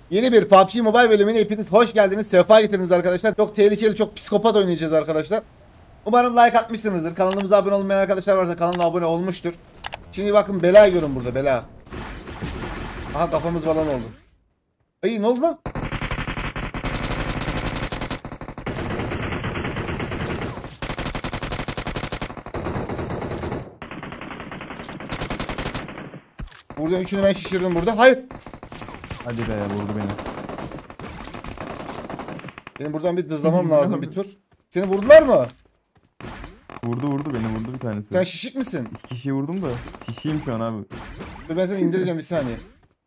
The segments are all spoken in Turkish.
Yeni bir PUBG Mobile bölümüne hepiniz hoş geldiniz. Sefa getirdiniz arkadaşlar. Çok tehlikeli, çok psikopat oynayacağız arkadaşlar. Umarım like atmışsınızdır. Kanalımıza abone olmayan arkadaşlar varsa kanala abone olmuştur. Şimdi bakın bela görün burada, bela. Aha, kafamız balon oldu. Ay, ne oldu lan? Burada üçünü ben şişirdim burada. Hayır. Hadi be, vurdu beni. Benim buradan bir dızlamam lazım bir tur. Seni vurdular mı? Vurdu beni, vurdu bir tanesi. Sen şişik misin? İki kişiyi vurdum da kişiyim şu an abi. Dur, ben seni indireceğim bir saniye.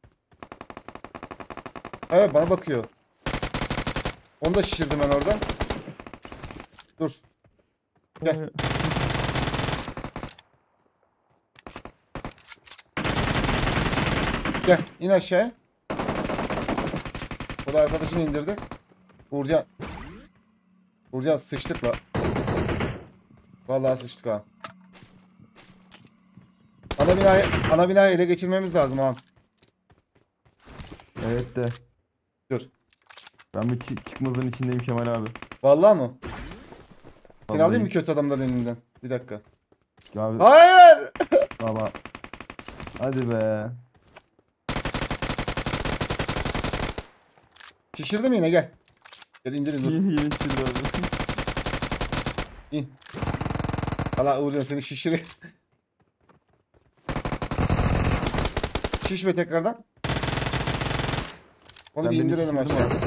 Evet, bana bakıyor. Onu da şişirdim ben orada. Dur. Gel. Gel, in aşağıya. O da arkadaşını indirdi. Uğurcan. Uğurcan, sıçtık la. Vallahi sıçtık ha. Ana binayı ele geçirmemiz lazım ha. Evet de. Dur. Ben bir çıkmazın içindeyim Kemal abi. Vallahi mı? Seni Vallahi. alayım mı kötü adamların elinden? Bir dakika. Abi. Hayır! Baba. Hadi be. Şişirdim yine, gel. Gel indirin, dur. Yeni çizdi abi. İn. Allah, Uğurcan seni şişir. Şişme tekrardan. Onu Ben bir beni indirelim şişirdim aşağı.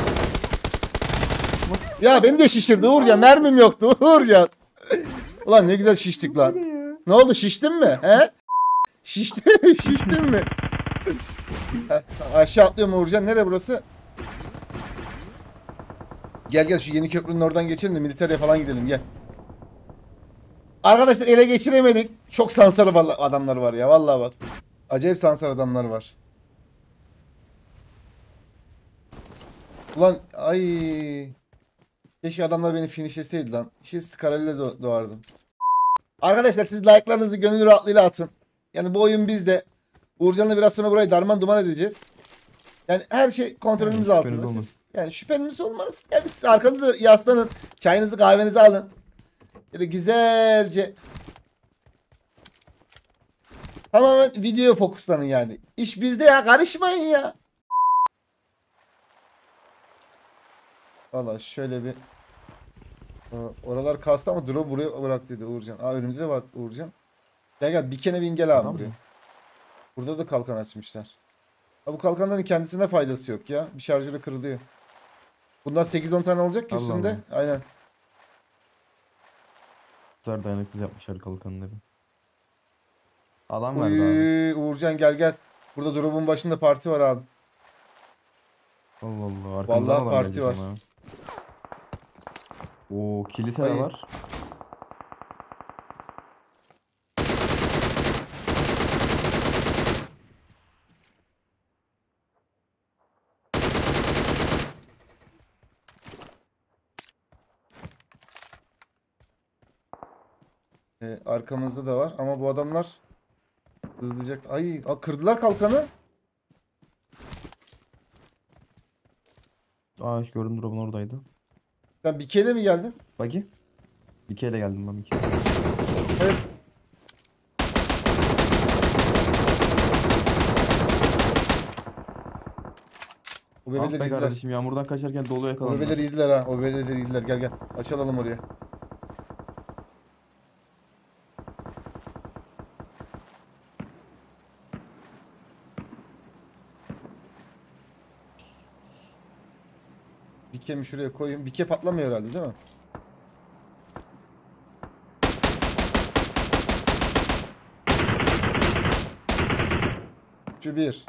Ya beni de şişirdi Uğurcan. Mermim yoktu Uğurcan. Ulan ne güzel şiştik lan. Ne oldu, şiştin mi? He? Şiştin mi? Aşağı atlıyorum Uğurcan. Nere burası? Gel şu yeni köprünün oradan geçelim de militere falan gidelim, gel. Arkadaşlar, ele geçiremedik. Çok sansar adamlar var ya, vallahi bak. Acayip sansar adamlar var. Ulan ay. Keşke adamlar beni finishleseydi lan. İşte Skaral'le doğardım. Arkadaşlar, siz like'larınızı gönül rahatlığıyla atın. Yani bu oyun bizde. Uğurcan'la biraz sonra burayı darman duman edeceğiz. Yani her şey kontrolümüz Yani altında. şüpheniz Siz, yani şüpheniz olmaz. Yani siz arkanıza yaslanın. Çayınızı kahvenizi alın. Böyle güzelce. Tamamen videoya fokuslanın yani. İş bizde ya, karışmayın ya. Valla şöyle bir. Oralar kastı ama drop buraya bırak dedi Uğurcan. Aa, önümde de var Uğurcan. Gel bir kere bin, gel abi Tamam buraya. mı? Burada da kalkan açmışlar. Ha, bu kalkanların kendisine faydası yok ya. Bir şarjörü kırılıyor. Bundan 8-10 tane olacak ki Allah üstünde. Allah. Aynen. Güzel dayanıksız yapmışlar kalkanları. Alan verdi abi. Uy, Uğurcan gel. Burada drop'un başında parti var abi. Allah Allah. Arkamdan Vallahi alan parti gelecek var. ama. Oo, kilise Ay. de var. Arkamızda da var ama bu adamlar hızlıca. Ay, kırdılar kalkanı. Aa, hiç gördüm, drop'un oradaydı. Sen bir kere mi geldin? Bagi. Bir kere geldim ben, bir kere. Evet. O Ah bebeleri be yediler. kardeşim, yağmurdan kaçarken dolu O yakalandı. bebeleri yediler ha. O bebeleri yediler. Gel. Açılalım oraya. Bir kemi şuraya koyayım. Bir ke patlamıyor herhalde, değil mi? Şu bir.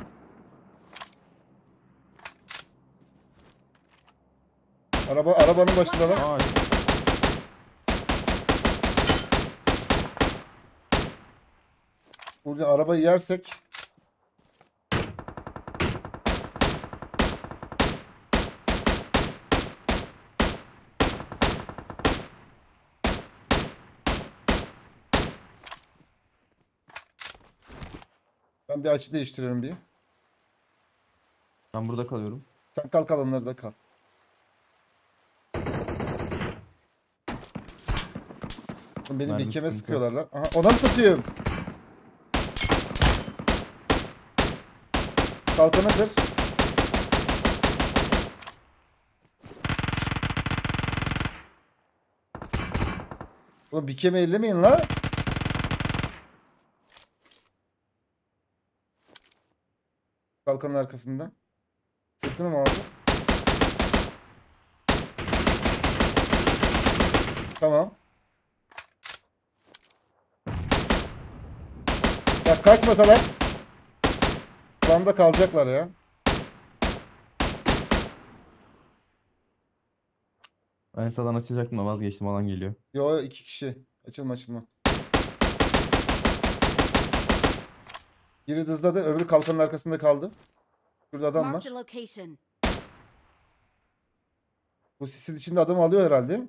Arabanın başındalar. Aa, Burada arabayı yersek. Ben bir açı değiştiriyorum bir. Ben burada kalıyorum. Sen kalk alanlarda kal. Oğlum benim Mermi bir keme sıkıntı. sıkıyorlar lan. Aha ona mı tutuyorum? Kalkanı kır. Oğlum bir keme ellemeyin la. Kalkanın arkasında. Sırtını mı aldı? Tamam. Ya kaçmasalar. Alanda kalacaklar ya. Ben sağdan açacaktım da vazgeçtim, alan geliyor. Yo 2 kişi. Açılma açılma. Biri dızladı, öbürü kalkanın arkasında kaldı. Şurada adam Marked a var. location. Bu sisin içinde adam alıyor herhalde.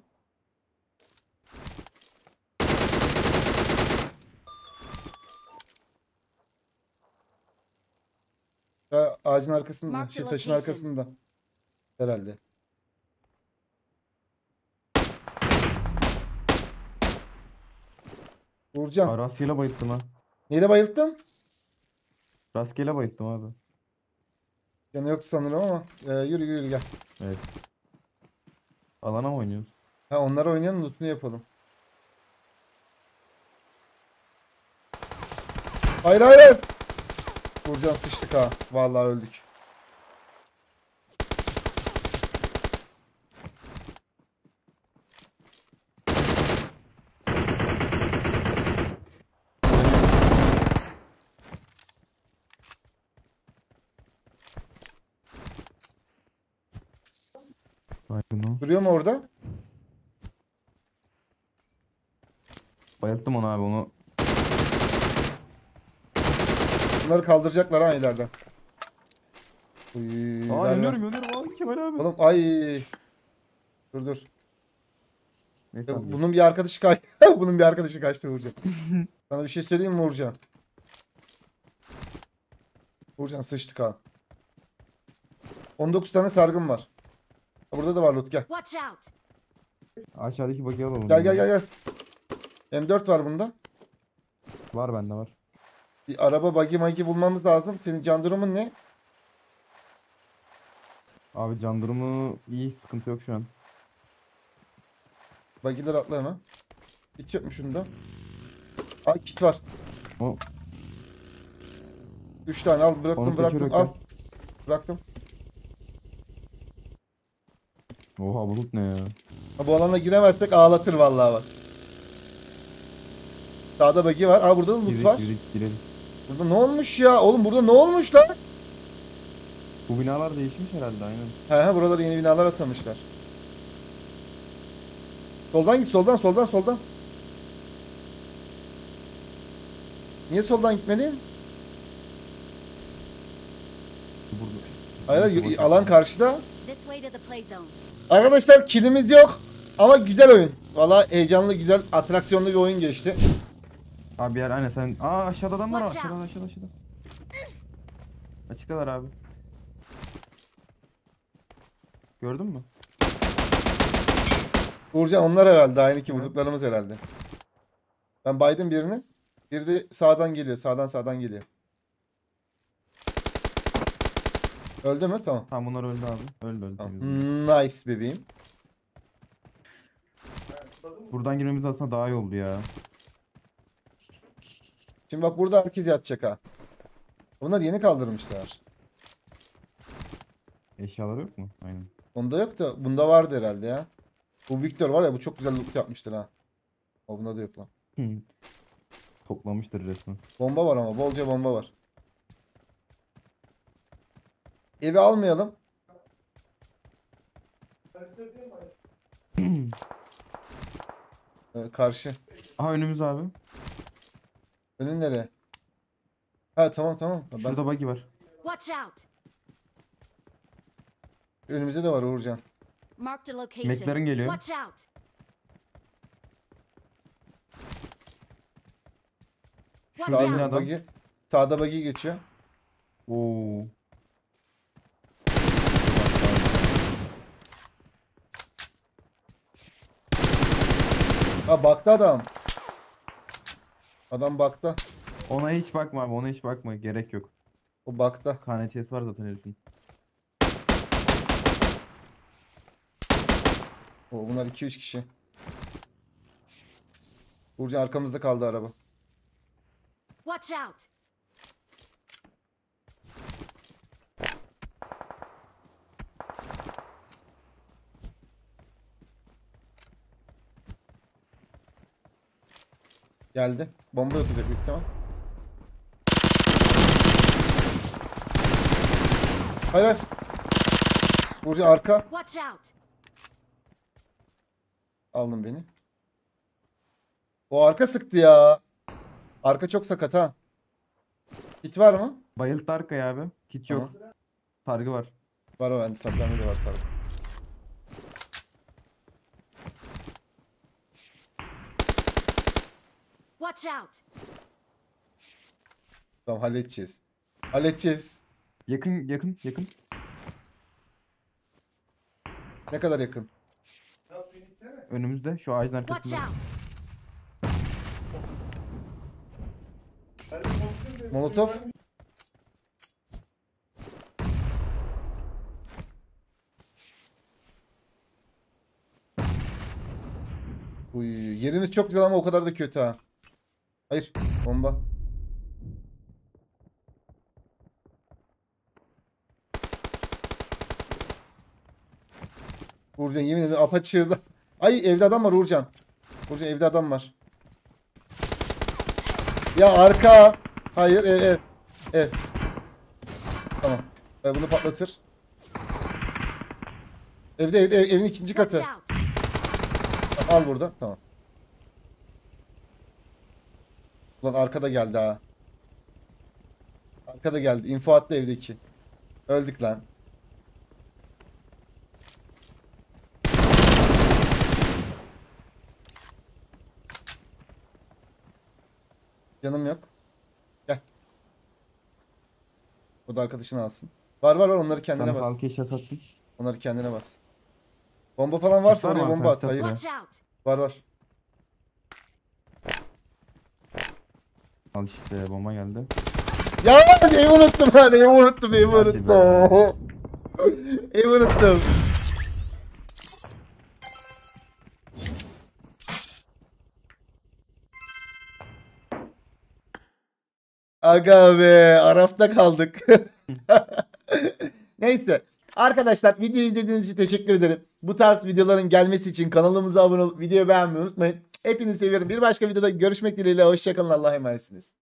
Ya, ağacın arkasında, Mark the taşın location. arkasında. Herhalde. Uğurcan. Rastgele bayılttım ha. Neyle bayılttın? Rastgele bayılttım abi. Canı yoktu sanırım ama. Yürü yürü gel. Evet. Alana mı oynuyoruz? Ha onlara oynayalım, lootunu yapalım. Hayır hayır hayır. Uğurcan sıçtık ha. Vallahi öldük. Baygın o. Duruyor mu orada? Bayılttım onu abi, onu. Bunları kaldıracaklar ha ileriden. Uy, Aa, ver, ver. yanıyorum abi, Kemal abi. Oğlum ay. Dur dur. Neyse abi. Bunun bir arkadaşı kaçtı. Bunun bir arkadaşı kaçtı Uğurcan. Sana bir şey söyleyeyim mi Uğurcan? Uğurcan sıçtık ha. 19 tane sargın var. Burada da var loot gel. Watch out. Aşağıdaki bagiyi alalım. Gel gel gel gel. M4 var bunda. Var, bende var. Bir araba buggy magi bulmamız lazım. Senin can durumun ne? Abi can durumu iyi, sıkıntı yok şu an. Buggy'ler atla hemen. Kit yok mu şunda? Aa kit var. O 3 tane al bıraktım Onu bıraktım taşıyor al. yok Bıraktım. Oha, bulut ne ya? Ha, bu alana giremezsek ağlatır vallahi bak. Sağda buggy var. Aa burada da loot Girdik var. girdik girelim. Burada ne olmuş ya? Oğlum burada ne olmuş lan? Bu binalar değişmiş herhalde, aynen. He buralara yeni binalar atamışlar. Soldan git soldan soldan soldan. Niye soldan gitmedin? Burada. Hayır, hayır alan karşıda. This way to the play zone. Arkadaşlar kilimiz yok. Ama güzel oyun. Valla heyecanlı güzel atraksiyonlu bir oyun geçti. Abi yer aynen sen. Aa, aşağıda adam var, Watch out. aşağıda. Açıktalar abi. Gördün mü? Uğurcan onlar herhalde aynı ki Evet. vurduklarımız herhalde. Ben baydım birini. Bir de sağdan geliyor. Sağdan geliyor. Öldü mü? Tamam. Tamam, bunlar öldü abi. Öldü. Tamam. Temiz. Nice bebeğim. Buradan girmemiz aslında daha iyi oldu ya. Şimdi bak burada herkes yatacak ha. Bunlar yeni kaldırmışlar. Eşyalar yok mu? Aynen. Onda yok da bunda vardı herhalde ya. Bu Victor var ya bu çok güzel loot yapmıştır ha. O bunda da yok lan. Toplamıştır resmen. Bomba var ama bolca bomba var. Evi almayalım. Karşı. Aha, önümüz abi. Önün nereye? Ha tamam tamam. Ben, Şurada buggy var. Watch out. önümüzde de var Uğurcan. Marked a location. Meklerin geliyor. Watch out. Watch Sağda Aynı out. adam. buggy. Sağda buggy geçiyor. Oo. Ha baktı adam. Adam baktı. Ona hiç bakma abi, ona hiç bakma. Gerek yok. O baktı. KNT'si var zaten herifin. O bunlar 2-3 kişi. Burcu arkamızda kaldı araba. Watch out! Geldi. Bomba yapacak büyük ihtimal. Hayır hayır. Burcu arka. Watch out! Aldın beni. O arka sıktı ya. Arka çok sakat ha. Kit var mı? Bayılttı arkaya abi. Kit yok. Tamam. Sargı var. Var o bende. Saklandı da var sarı. Watch out! Tamam halledeceğiz. Halledeceğiz. Yakın yakın yakın. Ne kadar yakın? Önümüzde şu ağacın Watch arkasında. out! Molotov. Uy, yerimiz çok güzel ama o kadar da kötü ha. Hayır, bomba. Uğurcan yemin ederim apaçığız. Ay evde adam var Uğurcan. Uğurcan evde adam var. Ya arka. Hayır ev. Tamam. Bunu patlatır. Evde evin ikinci Watch katı. out! Al burada. Tamam. Ulan arkada geldi ha. Arkada geldi. İnfo attı evdeki. Öldük lan. Canım yok. Gel. O da arkadaşını alsın. Var onları kendine Sana bas. halka iş atattım. Onları kendine bas. Bomba falan varsa Var mı oraya bomba at. arkadaşlar? Hayır. Watch out! Var. Al işte bomba geldi. Ya neyi unuttum ha neyi unuttum. Hadi Neyi unuttum. Aga be Araf'ta kaldık. Neyse. Arkadaşlar videoyu izlediğiniz için teşekkür ederim. Bu tarz videoların gelmesi için kanalımıza abone olup videoyu beğenmeyi unutmayın. Hepinizi seviyorum. Bir başka videoda görüşmek dileğiyle. Hoşçakalın. Allah'a emanetsiniz.